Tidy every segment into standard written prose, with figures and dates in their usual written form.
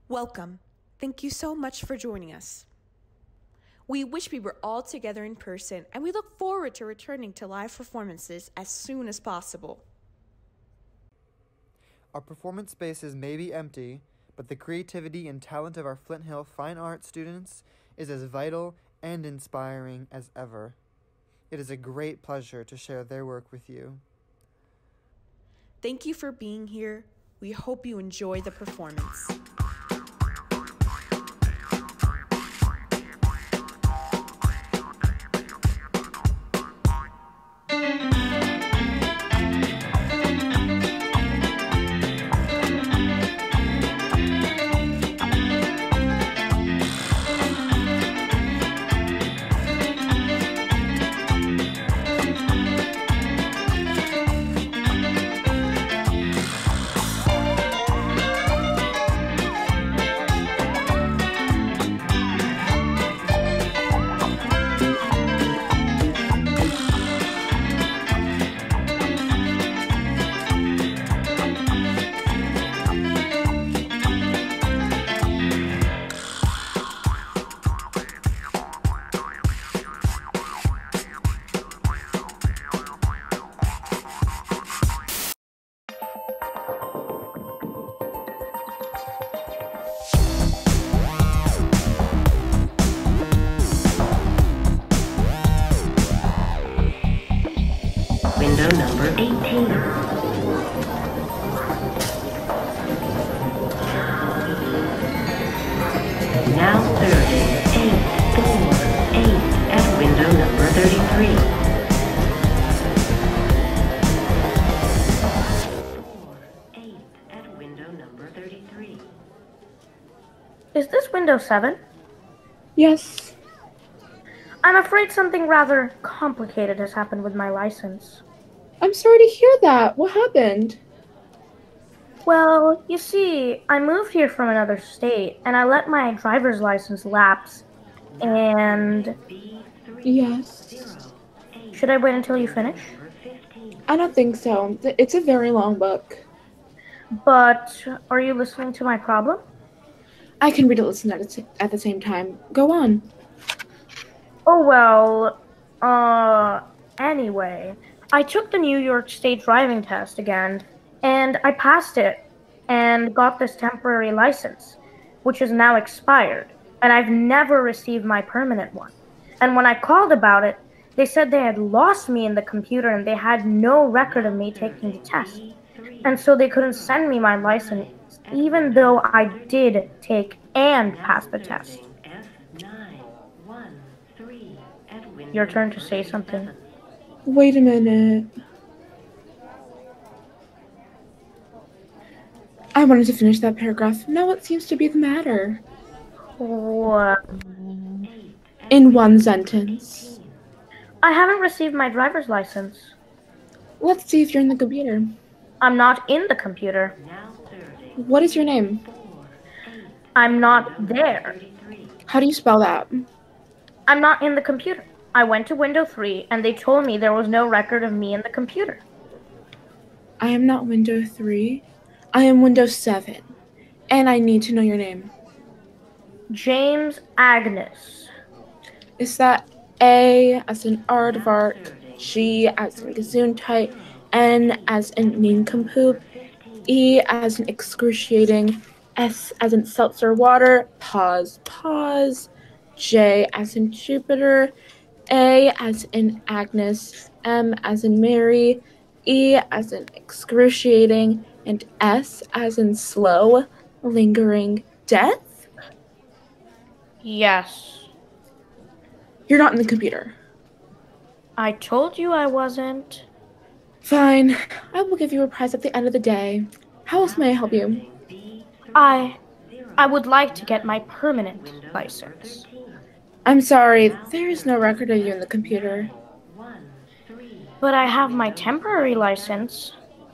Welcome. Thank you so much for joining us. We wish we were all together in person, and we look forward to returning to live performances as soon as possible. Our performance spaces may be empty, but the creativity and talent of our Flint Hill Fine Arts students is as vital and inspiring as ever. It is a great pleasure to share their work with you. Thank you for being here. We hope you enjoy the performance. Window number 18. Now serving 848 at window number 33. 8 at window number 33. Is this window 7? Yes. I'm afraid something rather complicated has happened with my license. I'm sorry to hear that. What happened? Well, you see, I moved here from another state, and I let my driver's license lapse. And Yes. should I wait until you finish? I don't think so. It's a very long book. But are you listening to my problem? I can read it listen at the same time. Go on. Oh, well, anyway, I took the New York State driving test again, and I passed it and got this temporary license, which is now expired, and I've never received my permanent one. And when I called about it, they said they had lost me in the computer and they had no record of me taking the test. And so they couldn't send me my license, even though I did take and pass the test. Your turn to say something. Wait a minute. I wanted to finish that paragraph. Now what seems to be the matter? What? In one sentence. I haven't received my driver's license. Let's see if you're in the computer. I'm not in the computer. What is your name? I'm not there. How do you spell that? I'm not in the computer. I went to window 3 and they told me there was no record of me in the computer. I am not window 3. I am window 7. And I need to know your name. James Agnes. Is that A as in aardvark, G as in gesundheit, N as in nincompoop, E as in excruciating, S as in seltzer water, pause, J as in Jupiter, A as in Agnes, M as in Mary, E as in excruciating, and S as in slow, lingering death? Yes. You're not in the computer. I told you I wasn't. Fine. I will give you a prize at the end of the day. How else may I help you? I would like to get my permanent license. I'm sorry, there is no record of you in the computer. But I have my temporary license.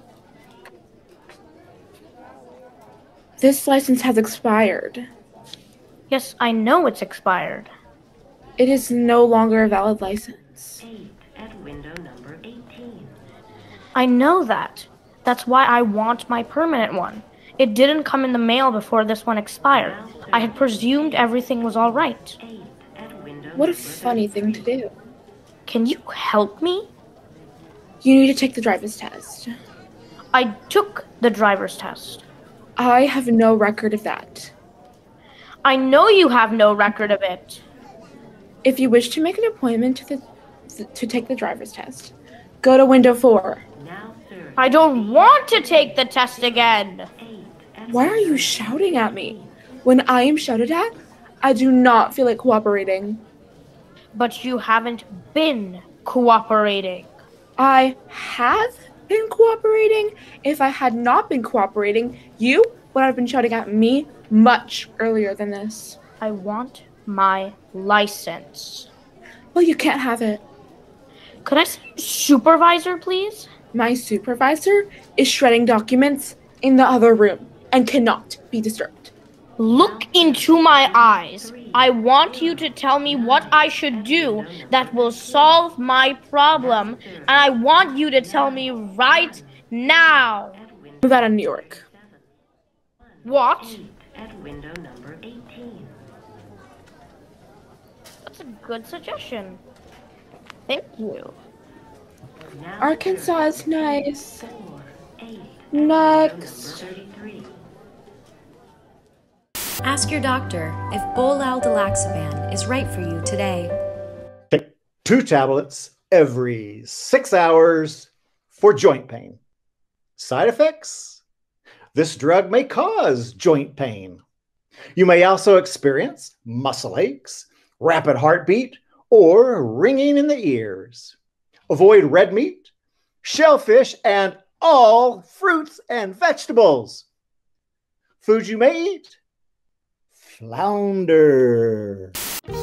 This license has expired. Yes, I know it's expired. It is no longer a valid license. 8 at window number 18. I know that. That's why I want my permanent one. It didn't come in the mail before this one expired. I had presumed everything was all right. What a funny thing to do. Can you help me? You need to take the driver's test. I took the driver's test. I have no record of that. I know you have no record of it. If you wish to make an appointment to take the driver's test, go to window 4. I don't want to take the test again. Why are you shouting at me? When I am shouted at, I do not feel like cooperating. But you haven't been cooperating. I have been cooperating. If I had not been cooperating, you would have been shouting at me much earlier than this. I want my license. Well, you can't have it. Could I see your supervisor, please? My supervisor is shredding documents in the other room and cannot be disturbed. Look into my eyes. I want you to tell me what I should do that will solve my problem, and I want you to tell me right now. Move out of New York. What? At window number 18. That's a good suggestion. Thank you. Arkansas is nice. 8 Next. 33. Ask your doctor if Bolaldilaxaban is right for you today. Take 2 tablets every 6 hours for joint pain. Side effects? This drug may cause joint pain. You may also experience muscle aches, rapid heartbeat, or ringing in the ears. Avoid red meat, shellfish, and all fruits and vegetables. Foods you may eat: flounder.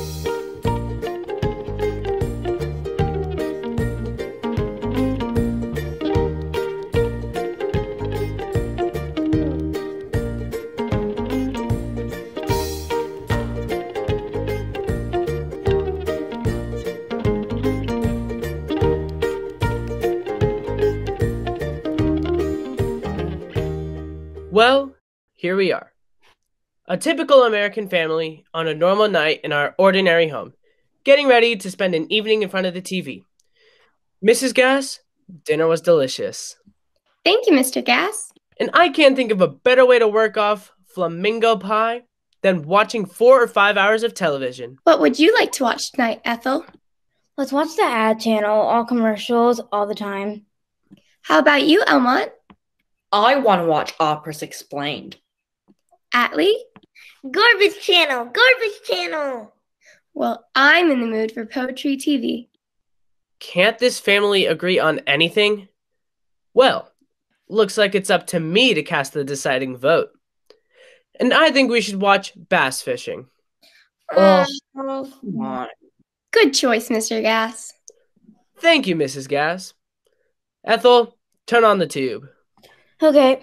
Well, here we are. A typical American family on a normal night in our ordinary home, getting ready to spend an evening in front of the TV. Mrs. Gass, dinner was delicious. Thank you, Mr. Gass. And I can't think of a better way to work off flamingo pie than watching 4 or 5 hours of television. What would you like to watch tonight, Ethel? Let's watch the ad channel, all commercials, all the time. How about you, Elmont? I want to watch Operas Explained. Atlee? Garbage channel, garbage channel. Well, I'm in the mood for Poetry TV. Can't this family agree on anything? Well, looks like it's up to me to cast the deciding vote. And I think we should watch bass fishing. Oh, come on. Good choice, Mr. Gass. Thank you, Mrs. Gass. Ethel, turn on the tube. Okay.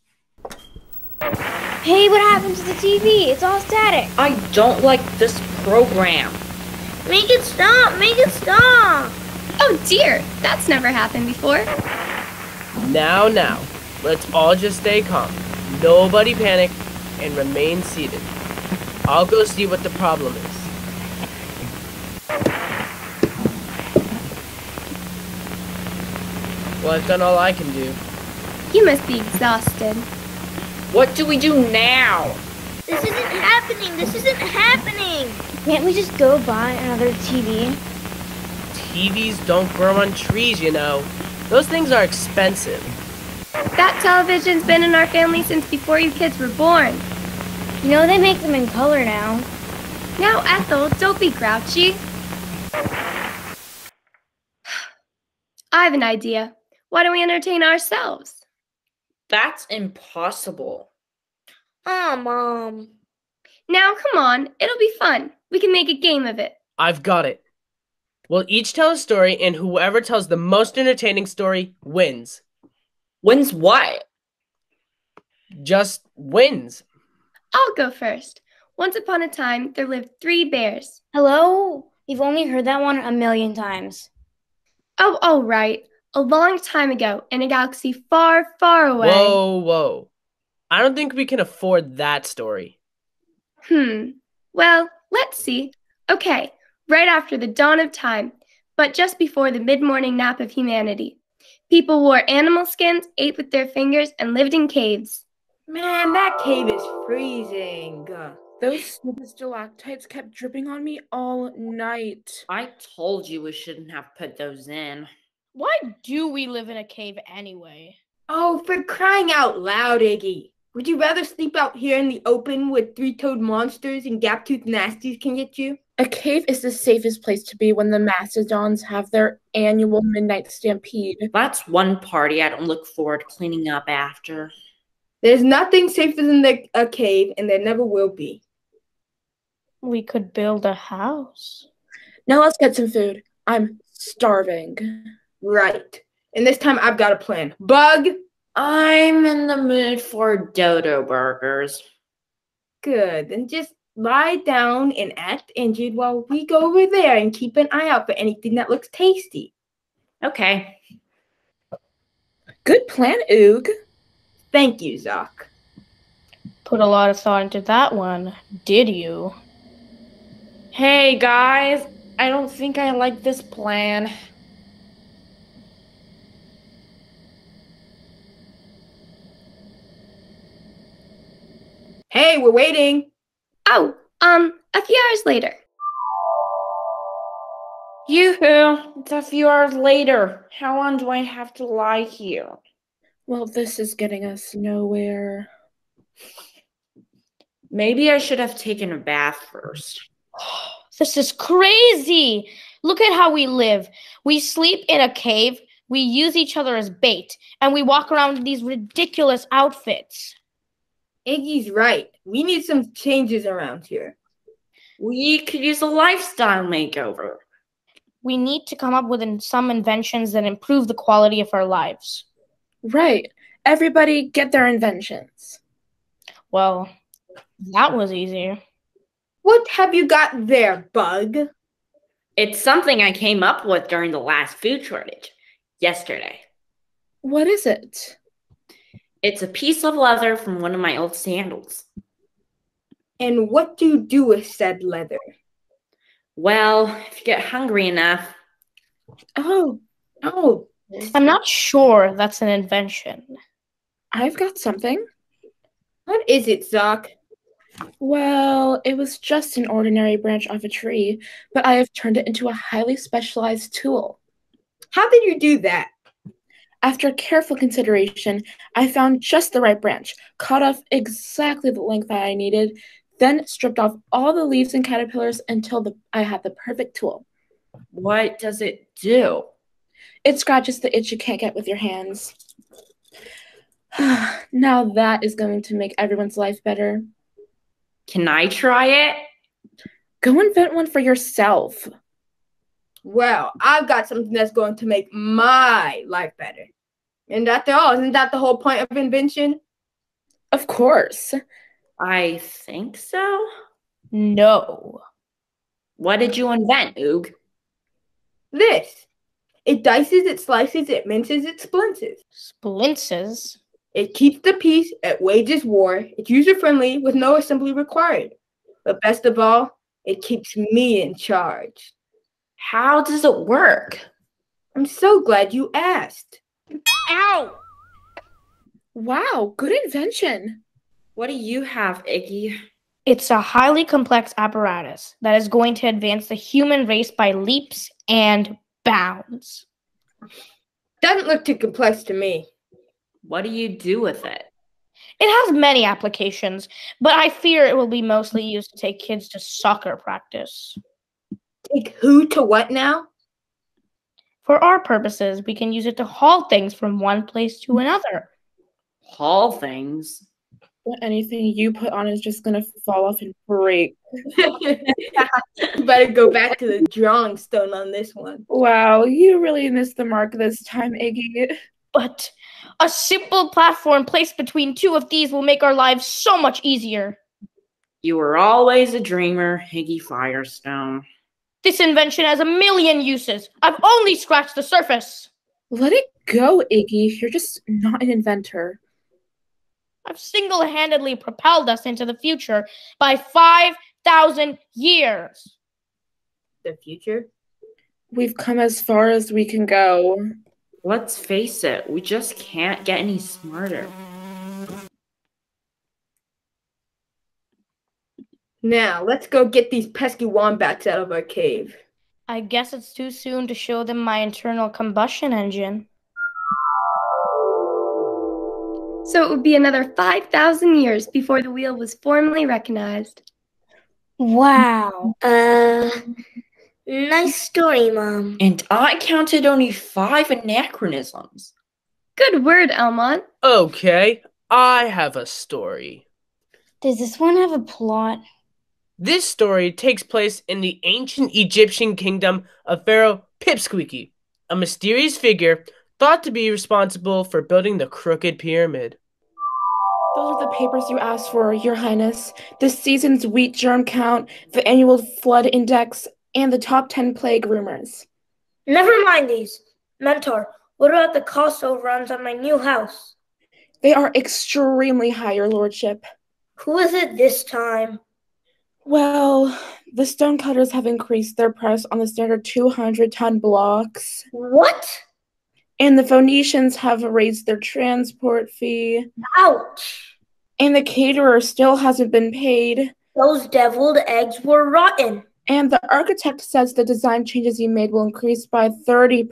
Hey, what happened to the TV? It's all static. I don't like this program. Make it stop! Make it stop! Oh dear, that's never happened before. Now, let's all just stay calm. Nobody panic and remain seated. I'll go see what the problem is. Well, I've done all I can do. You must be exhausted. What do we do now? This isn't happening! This isn't happening! Can't we just go buy another TV? TVs don't grow on trees, you know. Those things are expensive. That television's been in our family since before you kids were born. You know, they make them in color now. Now, Ethel, don't be grouchy. I have an idea. Why don't we entertain ourselves? That's impossible. Aw, Mom. Now, come on. It'll be fun. We can make a game of it. I've got it. We'll each tell a story, and whoever tells the most entertaining story wins. Wins what? Just wins. I'll go first. Once upon a time, there lived 3 bears. Hello? You've only heard that one a million times. Oh, all right. A long time ago, in a galaxy far, far away. Whoa. I don't think we can afford that story. Well, let's see. Okay, right after the dawn of time, but just before the mid-morning nap of humanity. People wore animal skins, ate with their fingers, and lived in caves. Man, that cave is freezing. Those stupid stalactites kept dripping on me all night. I told you we shouldn't have put those in. Why do we live in a cave anyway? Oh, for crying out loud, Iggy. Would you rather sleep out here in the open where three-toed monsters and gap-toothed nasties can get you? A cave is the safest place to be when the Mastodons have their annual midnight stampede. That's one party I don't look forward to cleaning up after. There's nothing safer than a cave, and there never will be. We could build a house. Now let's get some food. I'm starving. Right. And this time I've got a plan. Bug! I'm in the mood for dodo burgers. Good. Then just lie down and act injured while we go over there and keep an eye out for anything that looks tasty. Okay. Good plan, Oog. Thank you, Zoc. Put a lot of thought into that one, did you? Hey, guys. I don't think I like this plan. Hey, we're waiting. Oh, a few hours later. Yoo-hoo, it's a few hours later. How long do I have to lie here? Well, this is getting us nowhere. Maybe I should have taken a bath first. This is crazy! Look at how we live. We sleep in a cave, we use each other as bait, and we walk around in these ridiculous outfits. Iggy's right. We need some changes around here. We could use a lifestyle makeover. We need to come up with some inventions that improve the quality of our lives. Right. Everybody get their inventions. Well, that was easy. What have you got there, Bug? It's something I came up with during the last food shortage yesterday. What is it? It's a piece of leather from one of my old sandals. And what do you do with said leather? Well, if you get hungry enough. Oh. I'm not sure that's an invention. I've got something. What is it, Zoc? Well, it was just an ordinary branch off a tree, but I have turned it into a highly specialized tool. How did you do that? After careful consideration, I found just the right branch, cut off exactly the length that I needed, then stripped off all the leaves and caterpillars until I had the perfect tool. What does it do? It scratches the itch you can't get with your hands. Now that is going to make everyone's life better. Can I try it? Go invent one for yourself. Well, I've got something that's going to make my life better. And after all, isn't that the whole point of invention? Of course. I think so. No. What did you invent, Oog? This. It dices, it slices, it minces, it splinces. Splinces? It keeps the peace, it wages war, it's user-friendly with no assembly required. But best of all, it keeps me in charge. How does it work? I'm so glad you asked. Ow! Wow, good invention. What do you have, Iggy? It's a highly complex apparatus that is going to advance the human race by leaps and bounds. Doesn't look too complex to me. What do you do with it? It has many applications, but I fear it will be mostly used to take kids to soccer practice. Take who to what now? For our purposes, we can use it to haul things from one place to another. Haul things? But anything you put on is just going to fall off and break. You better go back to the drawing stone on this one. Wow, you really missed the mark this time, Iggy. But a simple platform placed between two of these will make our lives so much easier. You were always a dreamer, Iggy Firestone. This invention has a million uses. I've only scratched the surface. Let it go, Iggy. You're just not an inventor. have single-handedly propelled us into the future by 5,000 years. The future? We've come as far as we can go. Let's face it, we just can't get any smarter. Now, let's go get these pesky wombats out of our cave. I guess it's too soon to show them my internal combustion engine. So it would be another 5,000 years before the wheel was formally recognized. Wow. Nice story, Mom. And I counted only 5 anachronisms. Good word, Elmont. Okay, I have a story. Does this one have a plot? This story takes place in the ancient Egyptian kingdom of Pharaoh Pipsqueaky, a mysterious figure thought to be responsible for building the Crooked Pyramid. Those are the papers you asked for, Your Highness. This season's wheat germ count, the annual flood index, and the top 10 plague rumors. Never mind these. Mentor, what about the cost overruns on my new house? They are extremely high, Your Lordship. Who is it this time? Well, the stonecutters have increased their price on the standard 200-ton blocks. What? And the Phoenicians have raised their transport fee. Ouch! And the caterer still hasn't been paid. Those deviled eggs were rotten. And the architect says the design changes he made will increase by 30%.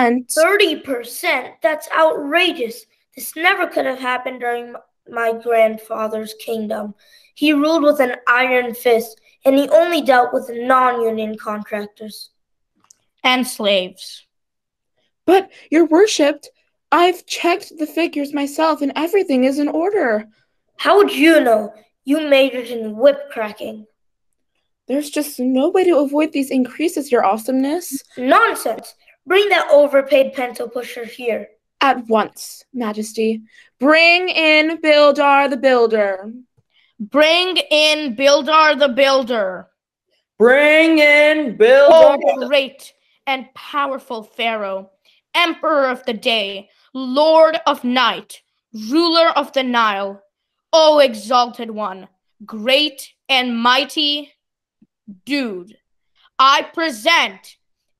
30%? That's outrageous. This never could have happened during my grandfather's kingdom. He ruled with an iron fist, and he only dealt with non-union contractors. And slaves. But, Your Worship, I've checked the figures myself, and everything is in order. How would you know? You majored in whip cracking. There's just no way to avoid these increases, Your Awesomeness. Nonsense! Bring that overpaid pencil pusher here. At once, Majesty. Bring in Bildar the Builder. Bring in Bildar the Builder. Bring in Bildar. Oh, great and powerful Pharaoh, Emperor of the day, Lord of night, ruler of the Nile, O exalted one, great and mighty dude. I present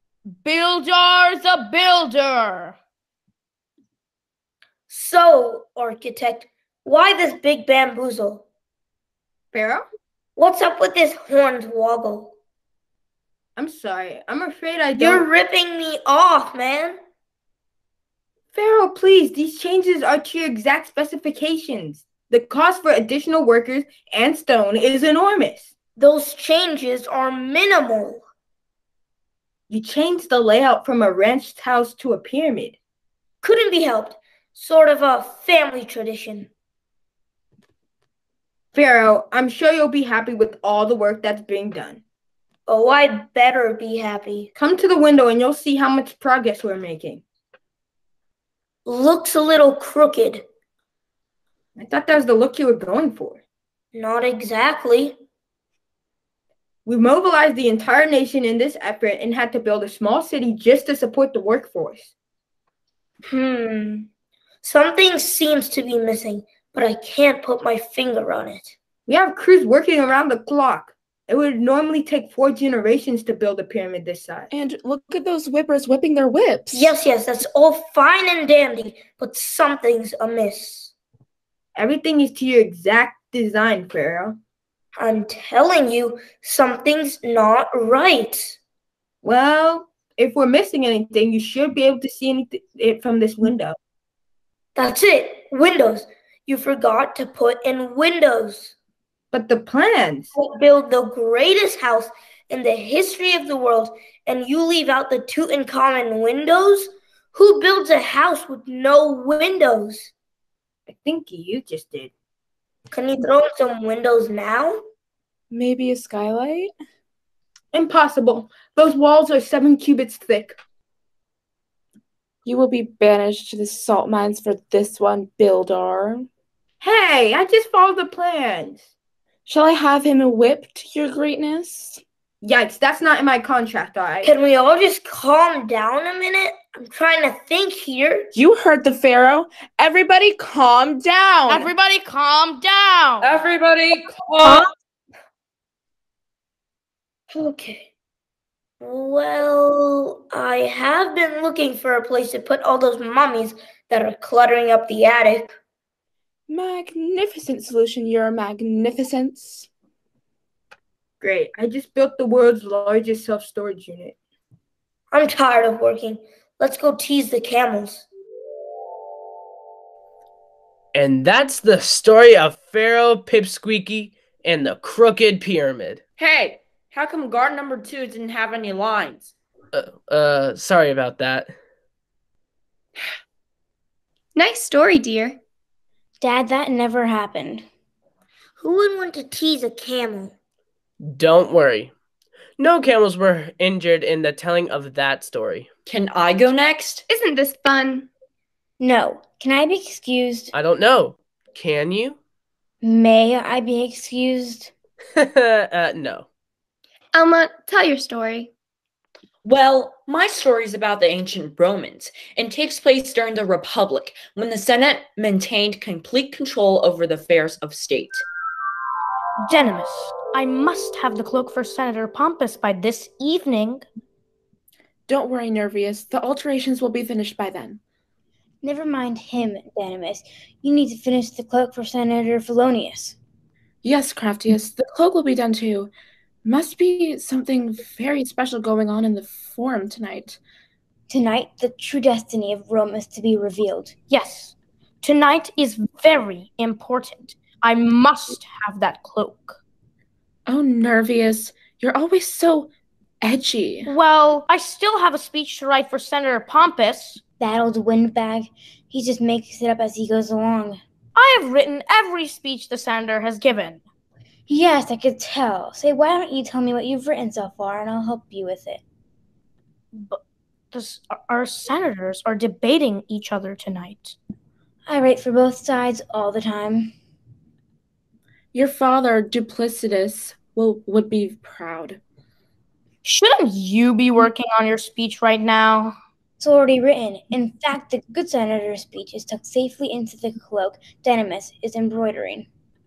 Bildar the Builder. So, architect, why this big bamboozle? Pharaoh? What's up with this horns woggle? I'm sorry. I'm afraid I don't... You're ripping me off, man. Pharaoh, please. These changes are to your exact specifications. The cost for additional workers and stone is enormous. Those changes are minimal. You changed the layout from a ranch house to a pyramid. Couldn't be helped. Sort of a family tradition. Pharaoh, I'm sure you'll be happy with all the work that's being done. Oh, I'd better be happy. Come to the window and you'll see how much progress we're making. Looks a little crooked. I thought that was the look you were going for. Not exactly. We mobilized the entire nation in this effort and had to build a small city just to support the workforce. Something seems to be missing, but I can't put my finger on it. We have crews working around the clock. It would normally take 4 generations to build a pyramid this size. And look at those whippers whipping their whips. Yes, that's all fine and dandy, but something's amiss. Everything is to your exact design, Pharaoh. I'm telling you, something's not right. Well, if we're missing anything, you should be able to see it from this window. That's it. Windows. You forgot to put in windows. But the plans. I build the greatest house in the history of the world, and you leave out the Tutankhamun windows? Who builds a house with no windows? I think you just did. Can you throw in some windows now? Maybe a skylight? Impossible. Those walls are 7 cubits thick. You will be banished to the salt mines for this one, Bildar. Hey, I just followed the plans. Shall I have him whipped, Your Greatness? Yikes, that's not in my contract, all right? Can we all just calm down a minute? I'm trying to think here. You heard the Pharaoh. Everybody calm down. Everybody calm down. Everybody calm. Okay. Well, I have been looking for a place to put all those mummies that are cluttering up the attic. Magnificent solution, Your Magnificence. Great. I just built the world's largest self-storage unit. I'm tired of working. Let's go tease the camels. And that's the story of Pharaoh Pipsqueaky and the Crooked Pyramid. Hey, how come guard number 2 didn't have any lines? Sorry about that. Nice story, dear. Dad, that never happened. Who would want to tease a camel? Don't worry. No camels were injured in the telling of that story. Can I go next? Isn't this fun? No. Can I be excused? I don't know. Can you? May I be excused? No. Elma, tell your story. Well, my story is about the ancient Romans and takes place during the Republic when the Senate maintained complete control over the affairs of state. Denimus, I must have the cloak for Senator Pompous by this evening. Don't worry, Nervius. The alterations will be finished by then. Never mind him, Denimus. You need to finish the cloak for Senator Felonius. Yes, Craftius. The cloak will be done too. Must be something very special going on in the Forum tonight. Tonight, the true destiny of Rome is to be revealed. Yes. Tonight is very important. I must have that cloak. Oh, Nervius. You're always so edgy. Well, I still have a speech to write for Senator Pompous. That old windbag. He just makes it up as he goes along. I have written every speech the senator has given. Yes, I could tell. Say, why don't you tell me what you've written so far, and I'll help you with it. But our senators are debating each other tonight. I write for both sides all the time. Your father, Duplicitous, would be proud. Shouldn't you be working on your speech right now? It's already written. In fact, the good senator's speech is tucked safely into the cloak Denimus is embroidering.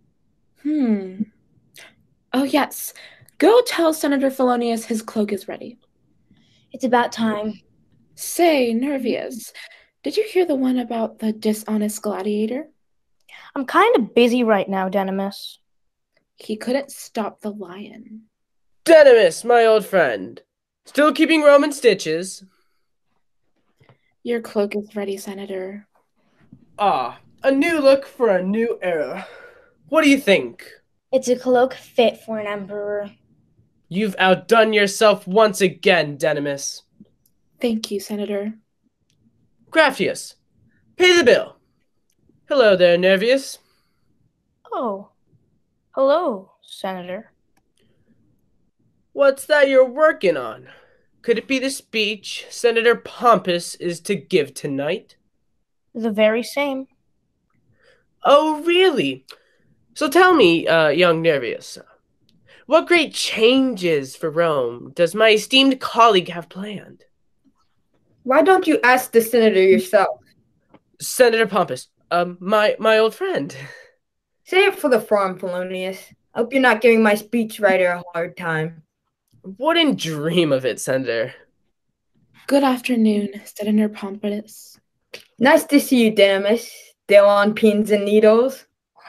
Oh, yes. Go tell Senator Felonius his cloak is ready. It's about time. Say, Nervius, did you hear the one about the dishonest gladiator? I'm kind of busy right now, Denimus. He couldn't stop the lion. Denimus, my old friend. Still keeping Roman stitches? Your cloak is ready, Senator. Ah, a new look for a new era. What do you think? It's a cloak fit for an emperor. You've outdone yourself once again, Denimus. Thank you, Senator. Craftius, pay the bill. Hello there, Nervius. Oh, hello, Senator. What's that you're working on? Could it be the speech Senator Pompous is to give tonight? The very same. Oh, really? So tell me, young Nervius, what great changes for Rome does my esteemed colleague have planned? Why don't you ask the senator yourself? Senator Pompous, my old friend. Say it for the Forum, Polonius. I hope you're not giving my speechwriter a hard time. Wouldn't dream of it, Senator. Good afternoon, Senator Pompous. Nice to see you, Denimus. Still on pins and needles?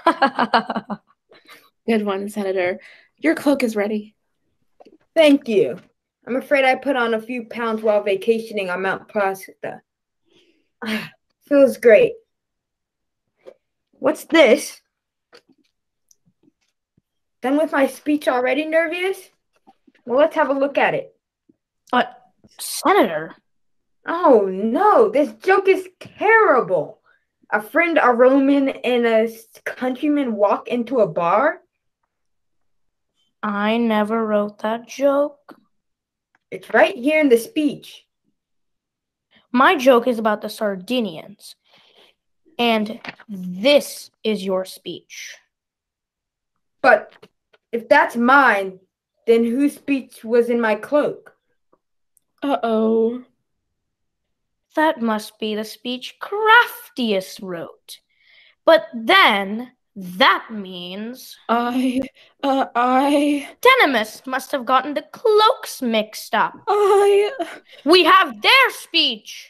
Good one, Senator. Your cloak is ready. Thank you. I'm afraid I put on a few pounds while vacationing on Mount Placida. Feels great. What's this? Done with my speech already, Nervius? Well, let's have a look at it. Senator? Oh, no. This joke is terrible. A friend, a Roman, and a countryman walk into a bar? I never wrote that joke. It's right here in the speech. My joke is about the Sardinians. And this is your speech. But if that's mine, then whose speech was in my cloak? Uh-oh. That must be the speech Craftius wrote. But then, that means... Denemus must have gotten the cloaks mixed up. We have their speech!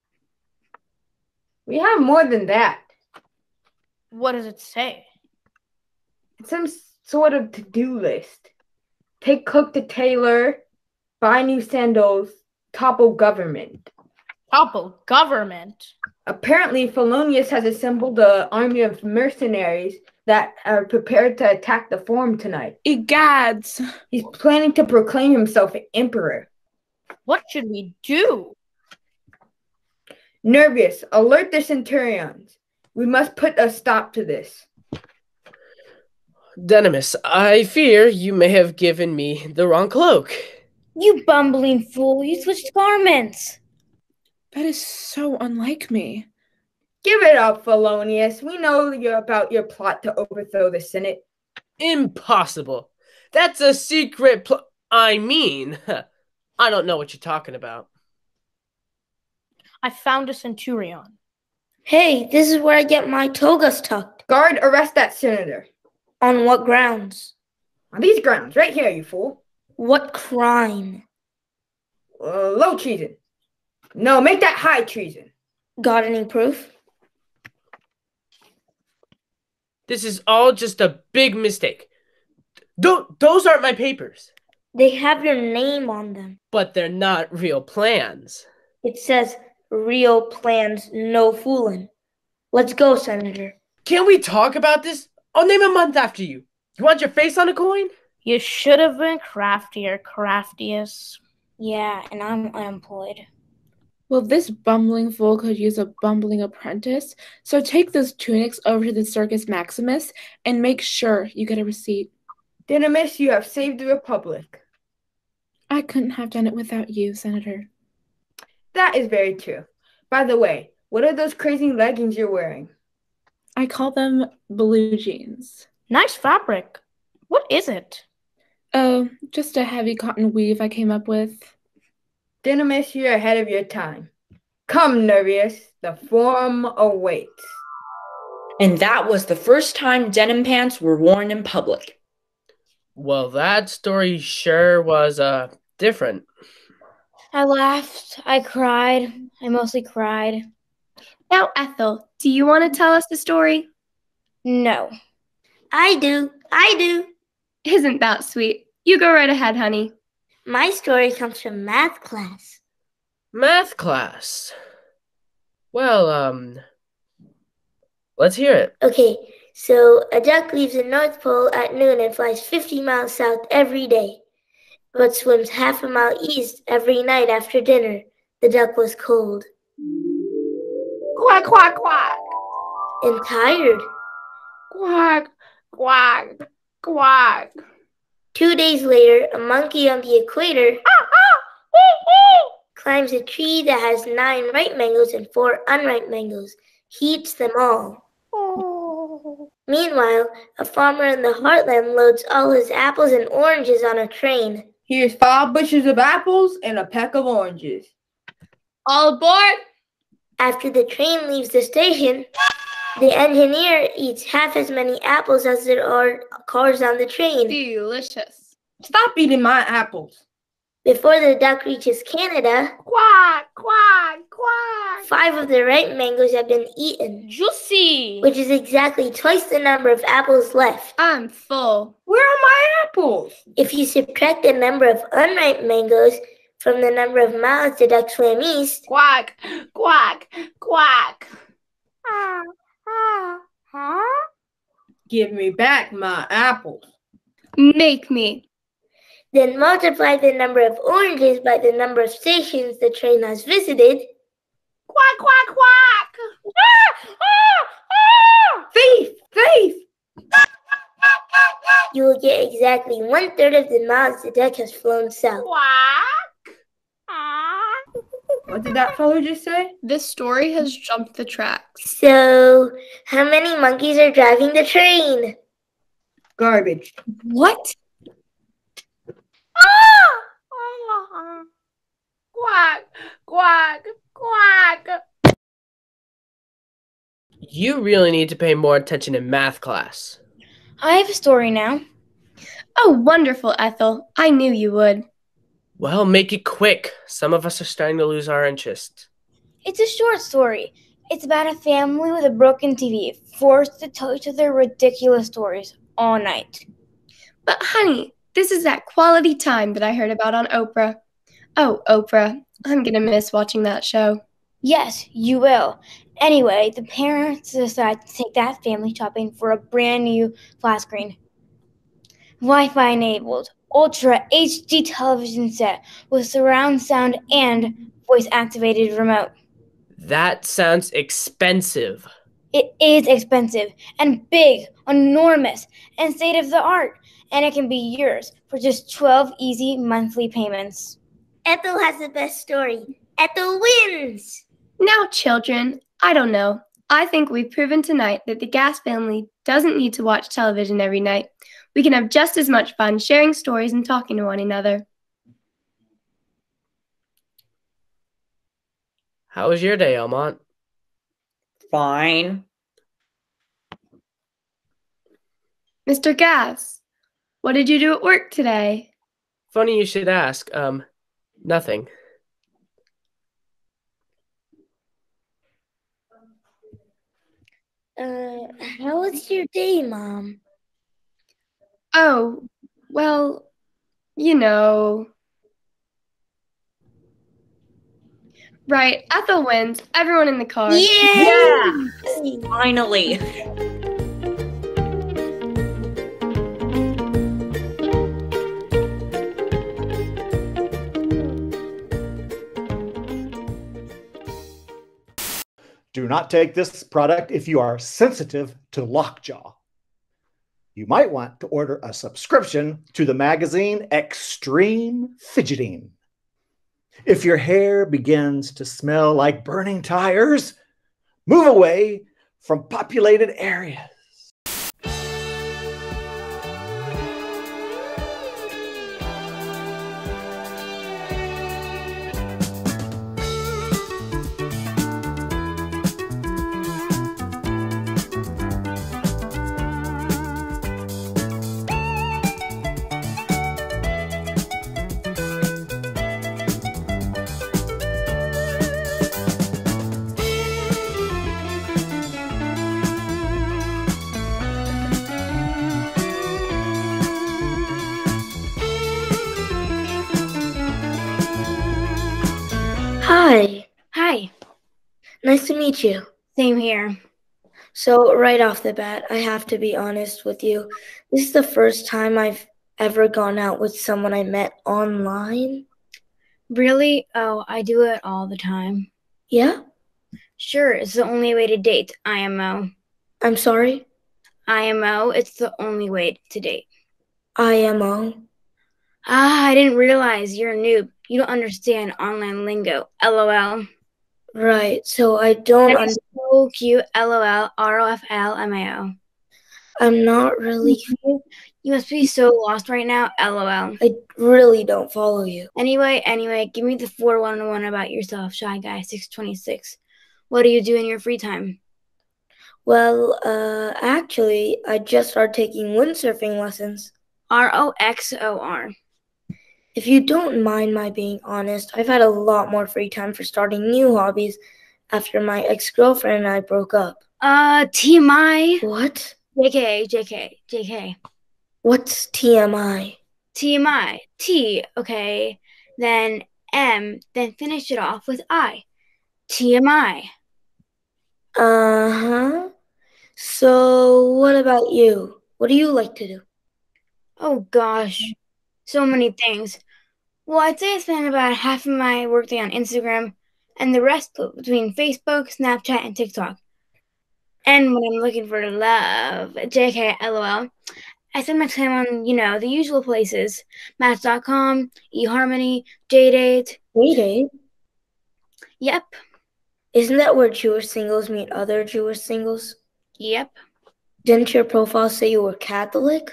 We have more than that. What does it say? It's some sort of to-do list. Take cook to tailor, buy new sandals, topple government. Topple government? Apparently, Felonius has assembled an army of mercenaries that are prepared to attack the Forum tonight. Egads! He's planning to proclaim himself emperor. What should we do? Nervius, alert the centurions. We must put a stop to this. Denemus, I fear you may have given me the wrong cloak. You bumbling fool, you switched garments. That is so unlike me. Give it up, Felonius. We know about your plot to overthrow the Senate. Impossible. That's a secret I don't know what you're talking about. I found a centurion. Hey, this is where I get my togas tucked. Guard, arrest that senator. On what grounds? On these grounds, right here, you fool. What crime? Low treason. No, make that high treason. Got any proof? This is all just a big mistake. Those aren't my papers. They have your name on them. But they're not real plans. It says, real plans, no fooling. Let's go, Senator. Can we talk about this? I'll name a month after you. You want your face on a coin? You should have been craftier, Craftius. Yeah, and I'm unemployed. Well, this bumbling fool could use a bumbling apprentice, so take those tunics over to the Circus Maximus and make sure you get a receipt. Denemus, you have saved the Republic. I couldn't have done it without you, Senator. That is very true. By the way, what are those crazy leggings you're wearing? I call them blue jeans. Nice fabric. What is it? Oh, just a heavy cotton weave I came up with. Denemus, you're ahead of your time. Come, Nervius, the Forum awaits. And that was the first time denim pants were worn in public. Well, that story sure was different. I laughed. I cried. I mostly cried. Now, Ethel, do you want to tell us the story? No. I do. Isn't that sweet? You go right ahead, honey. My story comes from math class. Math class? Well, let's hear it. Okay, so a duck leaves the North Pole at noon and flies 50 miles south every day, but swims half a mile east every night after dinner. The duck was cold. Quack, quack, quack. And tired. Quack, quack, quack. 2 days later, a monkey on the equator climbs a tree that has 9 ripe mangoes and 4 unripe mangoes. He eats them all. Meanwhile, a farmer in the heartland loads all his apples and oranges on a train. Here's 5 bushels of apples and a peck of oranges. All aboard! After the train leaves the station, the engineer eats half as many apples as there are cars on the train. Delicious. Stop eating my apples. Before the duck reaches Canada, quack, quack, quack. 5 of the ripe mangoes have been eaten. Juicy! Which is exactly twice the number of apples left. I'm full. Where are my apples? If you subtract the number of unripe mangoes from the number of miles the duck swam east, quack, quack, quack. Give me back my apples. Make me. Then multiply the number of oranges by the number of stations the train has visited. Quack, quack, quack. Thief, thief. You will get exactly 1/3 of the miles the duck has flown south. Quack. What did that fellow just say? This story has jumped the tracks. So, how many monkeys are driving the train? Garbage. What? Quack, quack, Quack! You really need to pay more attention in math class. I have a story now. Oh, wonderful, Ethel. I knew you would. Well, make it quick. Some of us are starting to lose our interest. It's a short story. It's about a family with a broken TV, forced to tell each other ridiculous stories all night. But honey, this is that quality time that I heard about on Oprah. Oh, Oprah, I'm gonna miss watching that show. Yes, you will. Anyway, the parents decide to take that family shopping for a brand new flat screen, Wi-Fi enabled, Ultra HD television set with surround sound and voice activated remote. That sounds expensive. It is expensive and big, enormous, and state of the art, and it can be yours for just 12 easy monthly payments. Ethel has the best story. Ethel wins! Now, children, I don't know. I think we've proven tonight that the Gas family doesn't need to watch television every night. We can have just as much fun sharing stories and talking to one another. How was your day, Almont? Fine. Mr. Gas, what did you do at work today? Funny you should ask. Nothing. How was your day, Mom? Oh, well, you know. Right, Ethel wins. Everyone in the car. Yeah! Finally. Do not take this product if you are sensitive to lockjaw. You might want to order a subscription to the magazine Extreme Fidgeting. If your hair begins to smell like burning tires, move away from populated areas. Hi. Hi. Nice to meet you. Same here. So, right off the bat, I have to be honest with you. This is the first time I've ever gone out with someone I met online. Really? Oh, I do it all the time. Yeah? Sure, it's the only way to date, IMO. I'm sorry? IMO, it's the only way to date. IMO? Ah, I didn't realize you're a noob. You don't understand online lingo. LOL. Right, so I don't That is so cute. LOL. ROFL. I'm not really. You must be so lost right now. LOL. I really don't follow you. Anyway, give me the 411 about yourself, Shy Guy 626. What do you do in your free time? Well, actually, I just started taking windsurfing lessons. ROXOR. If you don't mind my being honest, I've had a lot more free time for starting new hobbies after my ex-girlfriend and I broke up. TMI. What? JK. What's TMI? TMI. T, okay. Then M, then finish it off with I. TMI. Uh-huh. So, what about you? What do you like to do? Oh, gosh. So many things. Well, I'd say I spend about half of my workday on Instagram and the rest between Facebook, Snapchat, and TikTok. And when I'm looking for love, JK, LOL, I spend my time on, the usual places. Match.com, eHarmony, JDate. JDate? Yep. Isn't that where Jewish singles meet other Jewish singles? Yep. Didn't your profile say you were Catholic?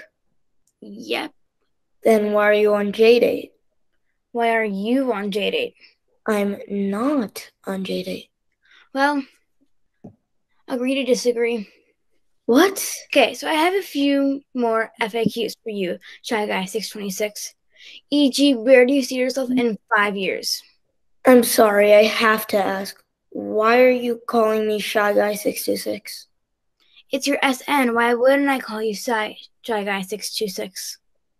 Yep. Then why are you on JDate? Why are you on JDate? I'm not on JDate. Well, agree to disagree. What? Okay, so I have a few more FAQs for you, Shy Guy 626. E.g., where do you see yourself in 5 years? I'm sorry, I have to ask. Why are you calling me Shy Guy 626? It's your SN. Why wouldn't I call you Shy Guy 626?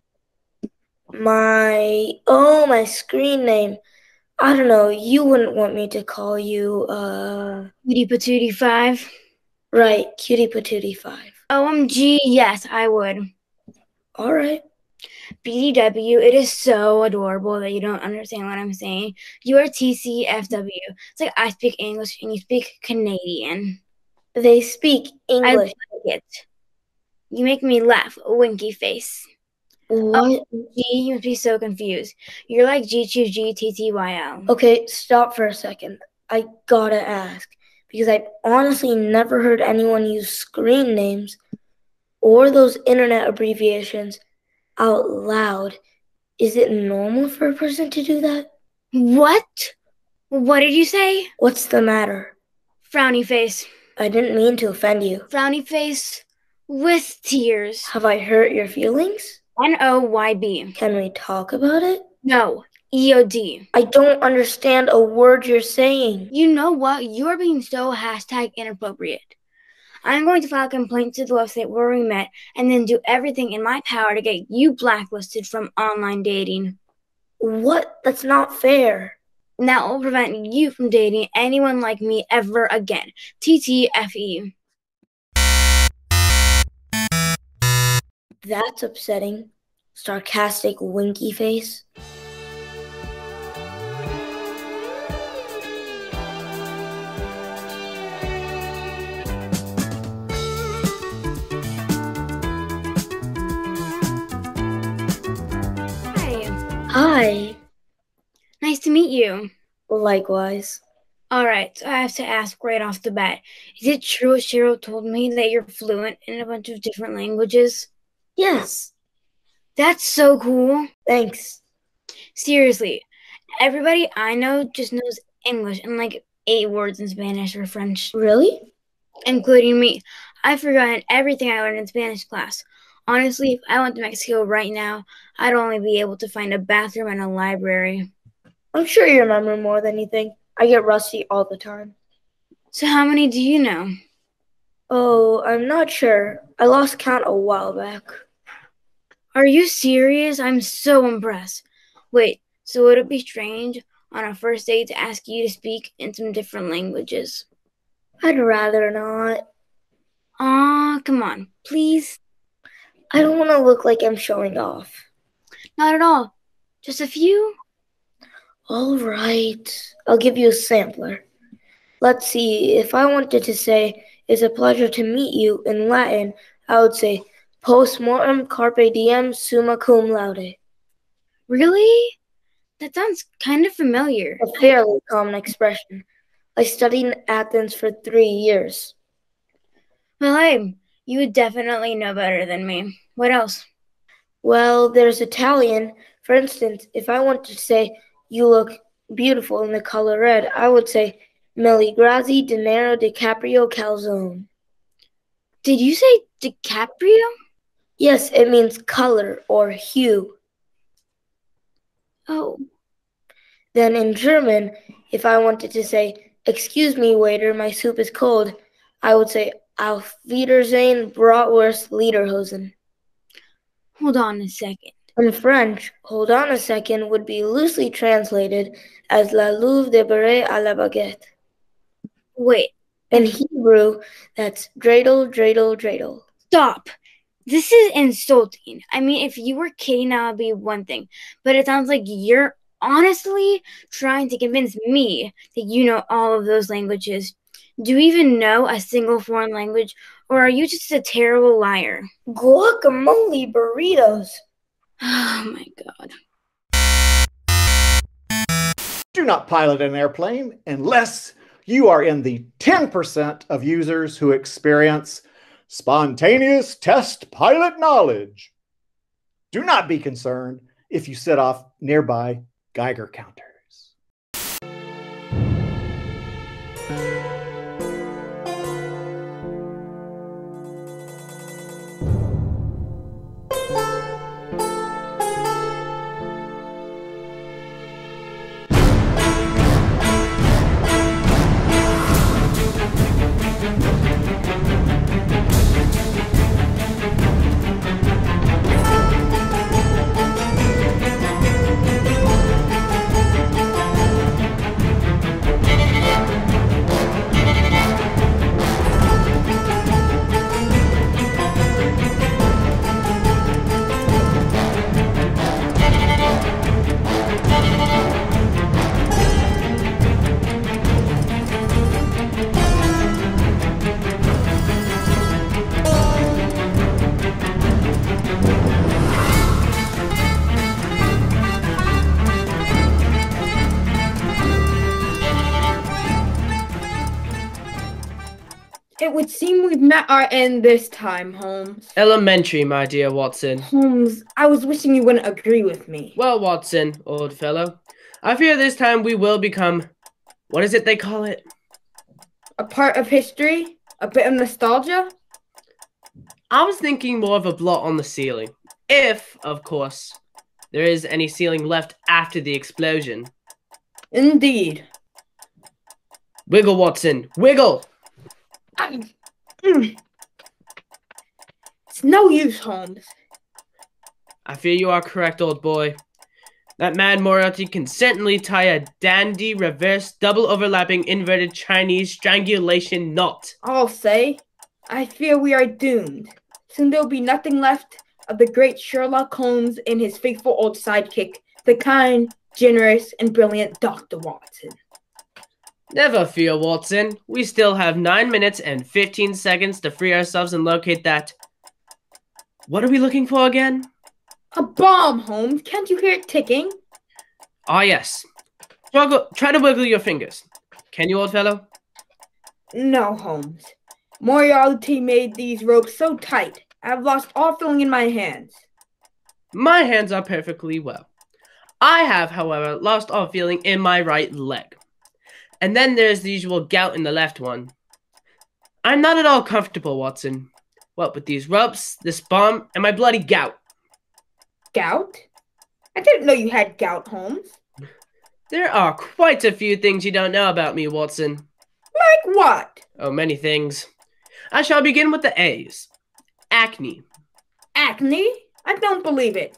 My screen name. I don't know, you wouldn't want me to call you, Cutie Patootie 5? Right, Cutie Patootie 5. OMG, yes, I would. All right. BDW, it is so adorable that you don't understand what I'm saying. You are TCFW. It's like I speak English and you speak Canadian. They speak English. I like it. You make me laugh. Winky face. What? Oh, G, you must be so confused. You're like GTTTYL. Okay, stop for a second. I gotta ask, because I've honestly never heard anyone use screen names or those internet abbreviations out loud. Is it normal for a person to do that? What? What did you say? What's the matter? Frowny face. I didn't mean to offend you. Frowny face with tears. Have I hurt your feelings? NOYB. Can we talk about it? No. EOD. I don't understand a word you're saying. You know what? You are being so #inappropriate. I'm going to file a complaint to the website where we met and then do everything in my power to get you blacklisted from online dating. What? That's not fair. And that will prevent you from dating anyone like me ever again. TTFE. That's upsetting. Sarcastic winky face. Hi. Nice to meet you. Likewise. All right, so I have to ask right off the bat. Is it true what Cheryl told me that you're fluent in a bunch of different languages? Yes. That's so cool. Thanks. Seriously, everybody I know just knows English and like 8 words in Spanish or French. Really? Including me. I've forgotten everything I learned in Spanish class. Honestly, if I went to Mexico right now, I'd only be able to find a bathroom and a library. I'm sure you remember more than you think. I get rusty all the time. So how many do you know? Oh, I'm not sure. I lost count a while back. Are you serious? I'm so impressed. Wait, so would it be strange on a first date to ask you to speak in some different languages? I'd rather not. Aw, come on, please. I don't want to look like I'm showing off. Not at all. Just a few? All right. I'll give you a sampler. Let's see. If I wanted to say, it's a pleasure to meet you in Latin, I would say, post mortem carpe diem summa cum laude. Really? That sounds kind of familiar. A fairly common expression. I studied in Athens for 3 years. Well, hey, you would definitely know better than me. What else? Well, there's Italian. For instance, if I wanted to say, you look beautiful in the color red, I would say, Milli Grazzi Dinero DiCaprio Calzone. Did you say DiCaprio? Yes, it means color or hue. Oh. Then in German, if I wanted to say, excuse me, waiter, my soup is cold, I would say, Auf Wiedersehen, Bratwurst, Lederhosen. Hold on a second. In French, hold on a second would be loosely translated as la louve de beret à la baguette. Wait. In Hebrew, that's dreidel, dreidel, dreidel. Stop. This is insulting. I mean, if you were kidding, that would be one thing. But it sounds like you're honestly trying to convince me that you know all of those languages. Do you even know a single foreign language, or are you just a terrible liar? Guacamole burritos. Oh my God. Do not pilot an airplane unless you are in the 10% of users who experience spontaneous test pilot knowledge. Do not be concerned if you set off nearby Geiger counters. It would seem we've met our end this time, Holmes. Elementary, my dear Watson. Holmes, I was wishing you wouldn't agree with me. Well, Watson, old fellow, I fear this time we will become, what is it they call it? A part of history? A bit of nostalgia? I was thinking more of a blot on the ceiling. If, of course, there is any ceiling left after the explosion. Indeed. Wiggle, Watson, wiggle! It's no use, Holmes. I fear you are correct, old boy. That mad Moriarty can certainly tie a dandy reverse double overlapping inverted Chinese strangulation knot. I'll say, I fear we are doomed. Soon there'll be nothing left of the great Sherlock Holmes and his faithful old sidekick, the kind, generous, and brilliant Dr. Watson. Never fear, Watson. We still have 9 minutes and 15 seconds to free ourselves and locate that... What are we looking for again? A bomb, Holmes. Can't you hear it ticking? Ah, yes. Try to wiggle your fingers. Can you, old fellow? No, Holmes. Moriarty made these ropes so tight, I've lost all feeling in my hands. My hands are perfectly well. I have, however, lost all feeling in my right leg. And then there's the usual gout in the left one. I'm not at all comfortable, Watson. What with these ropes, this bomb, and my bloody gout. Gout? I didn't know you had gout, Holmes. There are quite a few things you don't know about me, Watson. Like what? Oh, many things. I shall begin with the A's. Acne. Acne? I don't believe it.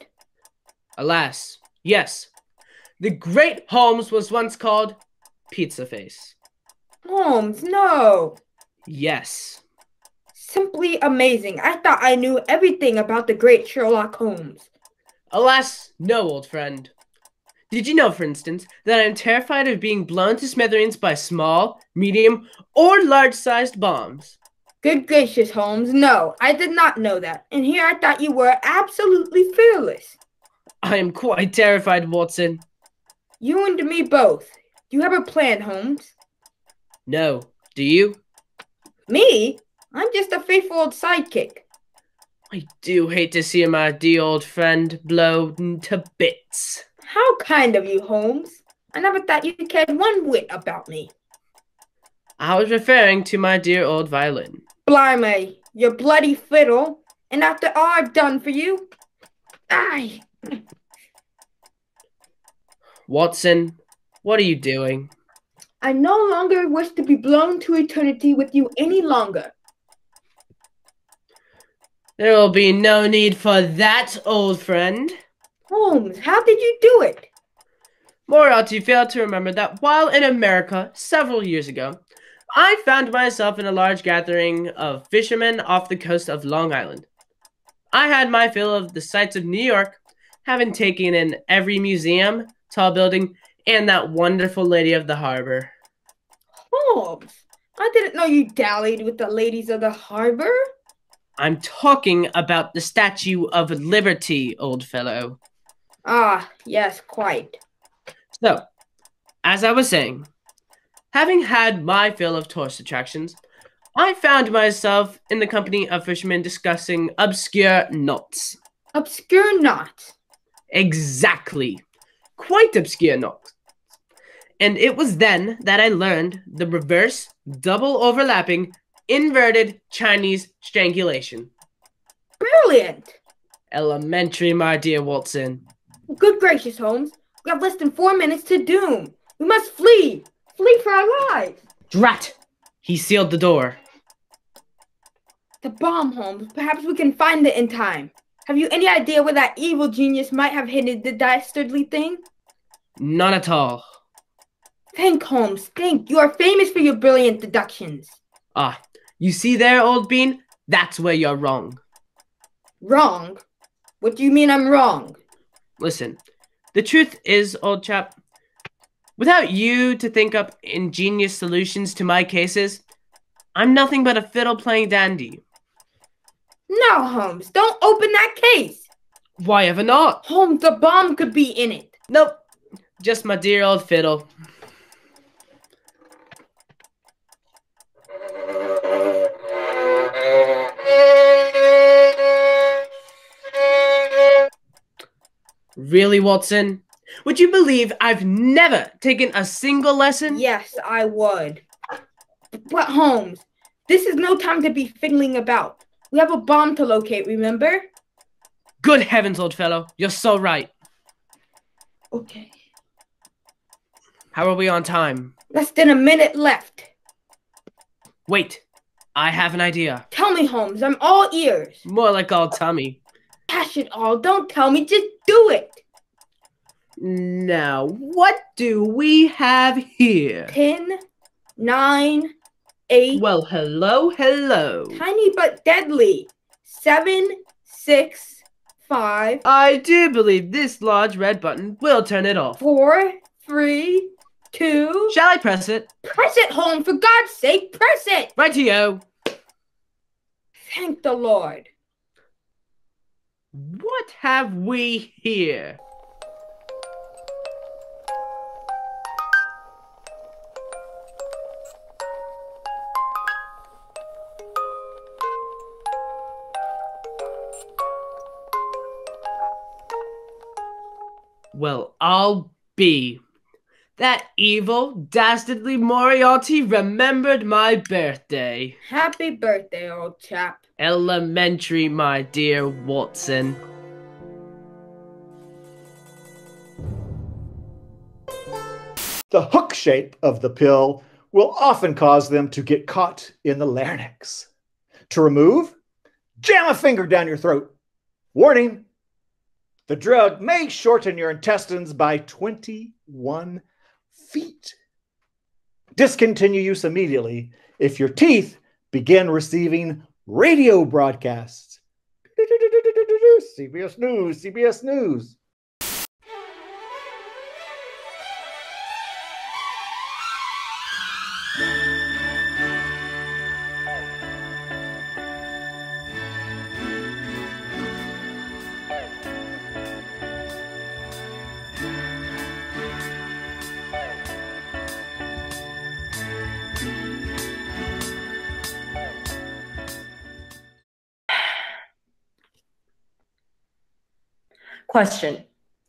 Alas, yes. The great Holmes was once called Pizza Face. Holmes, no. Yes. Simply amazing. I thought I knew everything about the great Sherlock Holmes. Alas, no, old friend. Did you know, for instance, that I am terrified of being blown to smithereens by small, medium, or large-sized bombs? Good gracious, Holmes, no, I did not know that. And here I thought you were absolutely fearless. I am quite terrified, Watson. You and me both. Do you have a plan, Holmes? No. Do you? Me? I'm just a faithful old sidekick. I do hate to see my dear old friend blown to bits. How kind of you, Holmes. I never thought you cared one whit about me. I was referring to my dear old violin. Blimey, your bloody fiddle. And after all I've done for you? Aye. Watson, what are you doing? I no longer wish to be blown to eternity with you any longer. There will be no need for that, old friend. Holmes, how did you do it? Moriarty failed to remember that while in America several years ago, I found myself in a large gathering of fishermen off the coast of Long Island. I had my fill of the sights of New York, having taken in every museum, tall building, and that wonderful lady of the harbor. Holmes, I didn't know you dallied with the ladies of the harbor. I'm talking about the Statue of Liberty, old fellow. Ah, yes, quite. So, as I was saying, having had my fill of tourist attractions, I found myself in the company of fishermen discussing obscure knots. Obscure knots? Exactly. Quite obscure knots. And it was then that I learned the reverse, double overlapping, inverted Chinese strangulation. Brilliant! Elementary, my dear Watson. Good gracious, Holmes. We have less than 4 minutes to doom. We must flee. Flee for our lives. Drat! He sealed the door. The bomb, Holmes. Perhaps we can find it in time. Have you any idea where that evil genius might have hidden the dastardly thing? None at all. Think, Holmes, think. You are famous for your brilliant deductions. Ah, you see there, old bean? That's where you're wrong. Wrong? What do you mean I'm wrong? Listen, the truth is, old chap, without you to think up ingenious solutions to my cases, I'm nothing but a fiddle-playing dandy. No, Holmes, don't open that case. Why ever not? Holmes, the bomb could be in it. Nope, just my dear old fiddle. Really, Watson? Would you believe I've never taken a single lesson? Yes, I would. But Holmes, this is no time to be fiddling about. We have a bomb to locate, remember? Good heavens, old fellow. You're so right. Okay. How are we on time? Less than a minute left. Wait, I have an idea. Tell me, Holmes. I'm all ears. More like all tummy. Dash it all. Don't tell me. Just do it. Now, what do we have here? 10, 9, 8. Well, hello. Tiny but deadly. 7, 6, 5. I do believe this large red button will turn it off. 4, 3, 2. Shall I press it? Press it, Holmes. For God's sake, press it. Righty-o. Thank the Lord. What have we here? Well, I'll be. That evil, dastardly Moriarty remembered my birthday. Happy birthday, old chap. Elementary, my dear Watson. The hook shape of the pill will often cause them to get caught in the larynx. To remove, jam a finger down your throat. Warning, the drug may shorten your intestines by 21 feet. Discontinue use immediately if your teeth begin receiving radio broadcasts. CBS News, CBS News. Question.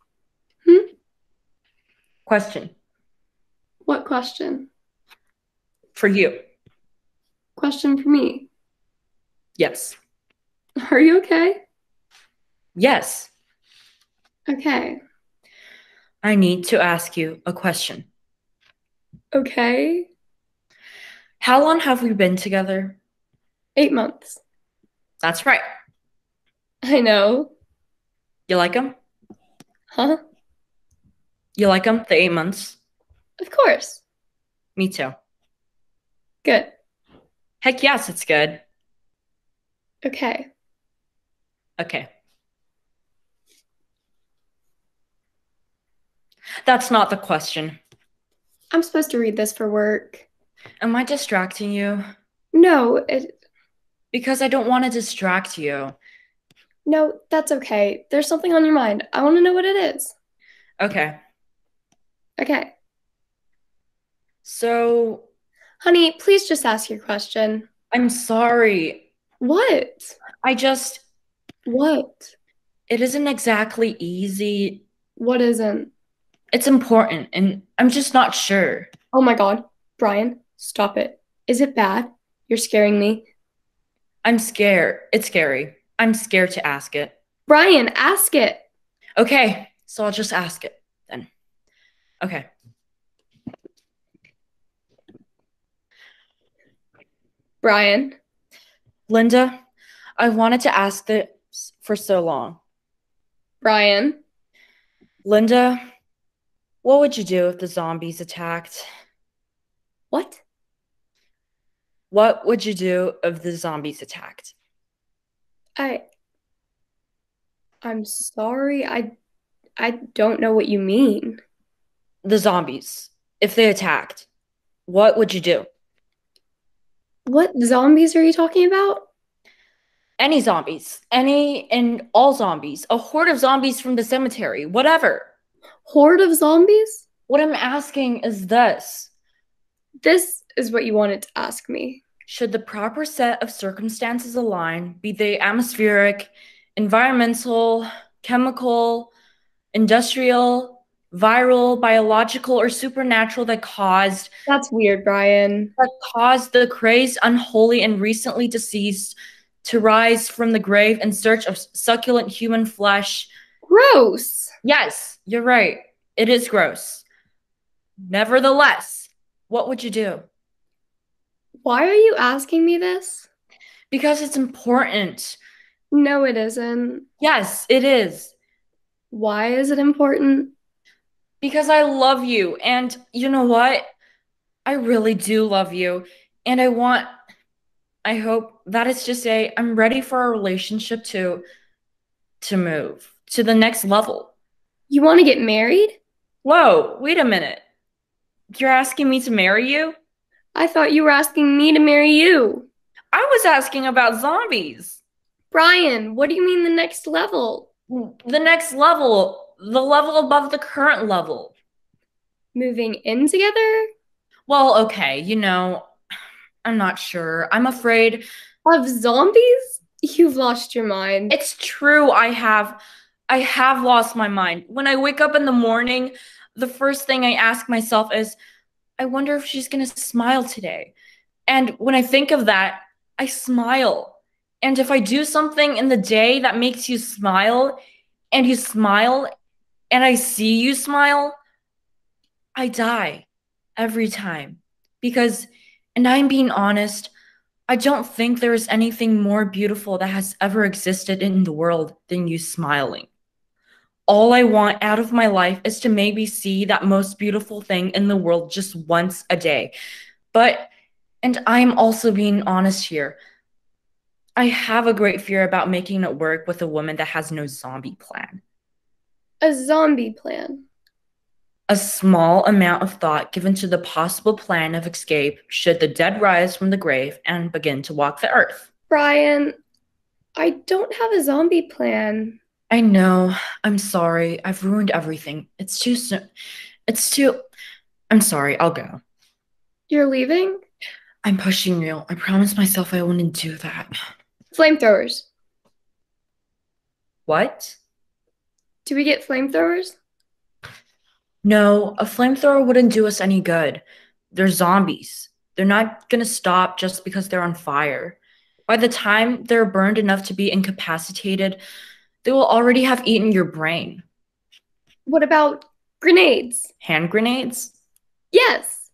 Question. What question? For you. Question for me. Yes. Are you okay? Yes. Okay. I need to ask you a question. Okay. How long have we been together? 8 months. That's right. I know. You like him? Huh? You like him, the 8 months? Of course. Me too. Good. Heck yes, it's good. Okay. Okay. That's not the question. I'm supposed to read this for work. Am I distracting you? No, Because I don't want to distract you. No, that's okay. There's something on your mind. I want to know what it is. Okay. Okay. So... Honey, please just ask your question. I'm sorry. What? What? It isn't exactly easy. What isn't? It's important, and I'm just not sure. Oh my God. Brian, stop it. Is it bad? You're scaring me. I'm scared. It's scary. I'm scared to ask it. Brian, ask it. Okay, so I'll just ask it then. Okay. Brian. Linda, I wanted to ask this for so long. Brian. Linda, what would you do if the zombies attacked? What? What would you do if the zombies attacked? I'm sorry. I don't know what you mean. The zombies, if they attacked, what would you do? What zombies are you talking about? Any zombies. Any and all zombies. A horde of zombies from the cemetery. Whatever. Horde of zombies? What I'm asking is this. This is what you wanted to ask me. Should the proper set of circumstances align, be they atmospheric, environmental, chemical, industrial, viral, biological, or supernatural that caused That's weird, Brian. the crazed, unholy, and recently deceased to rise from the grave in search of succulent human flesh. Gross. Yes, you're right. It is gross. Nevertheless, what would you do? Why are you asking me this? Because it's important. No, it isn't. Yes, it is. Why is it important? Because I love you. And you know what? I really do love you. And I hope that is to say, I'm ready for our relationship to move to the next level. You want to get married? Whoa, wait a minute. You're asking me to marry you? I thought you were asking me to marry you. I was asking about zombies. Brian, what do you mean the next level? The next level, the level above the current level. Moving in together? Well, okay, I'm not sure. I'm afraid of zombies? You've lost your mind. It's true, I have lost my mind. When I wake up in the morning, the first thing I ask myself is, I wonder if she's going to smile today. And when I think of that, I smile. And if I do something in the day that makes you smile, and I see you smile, I die every time. Because, and I'm being honest, I don't think there is anything more beautiful that has ever existed in the world than you smiling. All I want out of my life is to maybe see that most beautiful thing in the world just once a day. And I'm also being honest here. I have a great fear about making it work with a woman that has no zombie plan. A zombie plan? A small amount of thought given to the possible plan of escape should the dead rise from the grave and begin to walk the earth. Brian, I don't have a zombie plan. I know. I'm sorry. I've ruined everything. It's too soon. I'm sorry. I'll go. You're leaving? I'm pushing you. I promised myself I wouldn't do that. Flamethrowers. What? Do we get flamethrowers? No, a flamethrower wouldn't do us any good. They're zombies. They're not going to stop just because they're on fire. By the time they're burned enough to be incapacitated, they will already have eaten your brain. What about grenades? Hand grenades? Yes.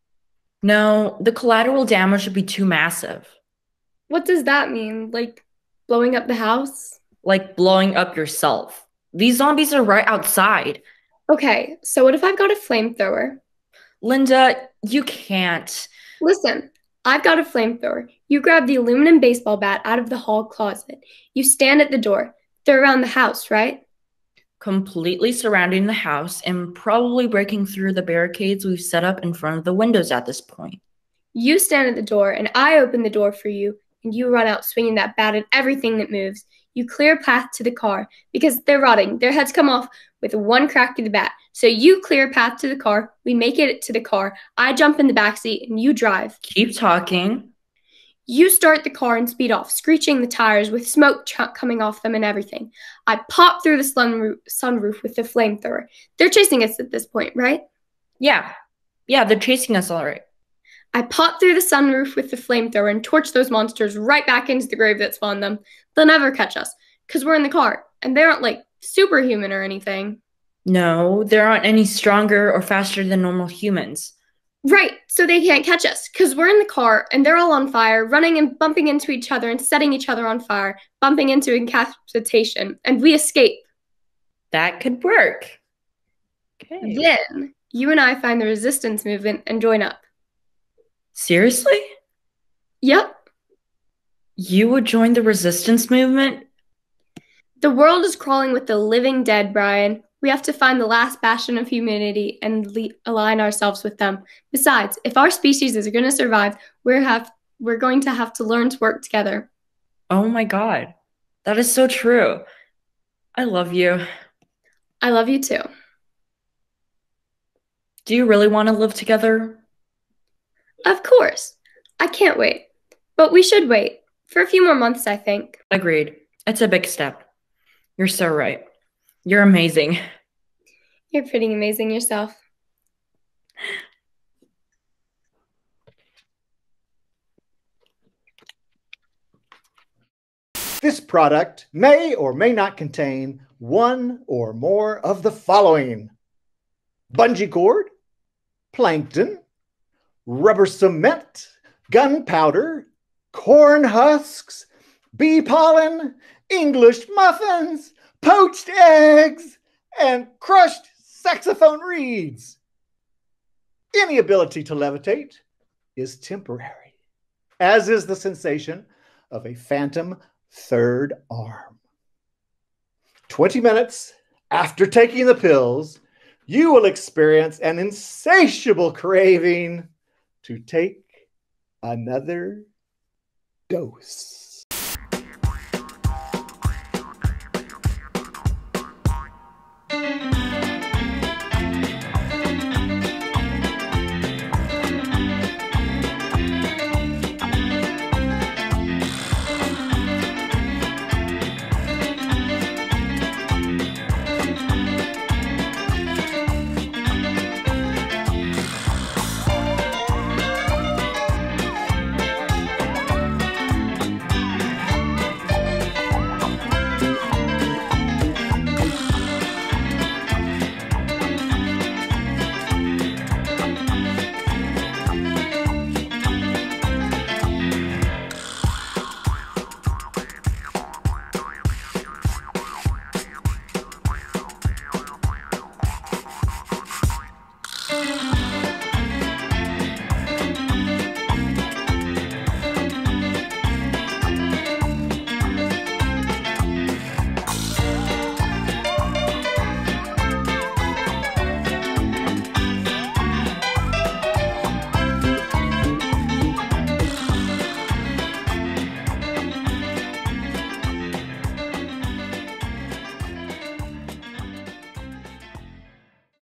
No, the collateral damage would be too massive. What does that mean? Like blowing up the house? Like blowing up yourself. These zombies are right outside. Okay, so what if I've got a flamethrower? Linda, you can't. Listen, I've got a flamethrower. You grab the aluminum baseball bat out of the hall closet. You stand at the door. They're around the house, right? Completely surrounding the house and probably breaking through the barricades we've set up in front of the windows at this point. You stand at the door and I open the door for you, and you run out swinging that bat at everything that moves. You clear a path to the car because they're rotting. Their heads come off with one crack through the bat. So you clear a path to the car. We make it to the car. I jump in the backseat and you drive. Keep talking. You start the car and speed off, screeching the tires with smoke coming off them and everything. I pop through the sunroof with the flamethrower. They're chasing us at this point, right? Yeah, they're chasing us all right. I pop through the sunroof with the flamethrower and torch those monsters right back into the grave that spawned them. They'll never catch us because we're in the car and they aren't like superhuman or anything. No, there aren't any stronger or faster than normal humans. Right, so they can't catch us because we're in the car and they're all on fire, running and bumping into each other and setting each other on fire, bumping into incapacitation, and we escape. That could work. Okay. Then you and I find the resistance movement and join up. Seriously? Yep. You would join the resistance movement? The world is crawling with the living dead, Brian. We have to find the last bastion of humanity and align ourselves with them. Besides, if our species is going to survive, we're going to have to learn to work together. Oh my God. That is so true. I love you. I love you too. Do you really want to live together? Of course. I can't wait. But we should wait. For a few more months, I think. Agreed. It's a big step. You're so right. You're amazing. You're pretty amazing yourself. This product may or may not contain one or more of the following: bungee cord, plankton, rubber cement, gunpowder, corn husks, bee pollen, English muffins, poached eggs, and crushed saxophone reeds. Any ability to levitate is temporary, as is the sensation of a phantom third arm. 20 minutes after taking the pills, you will experience an insatiable craving to take another dose.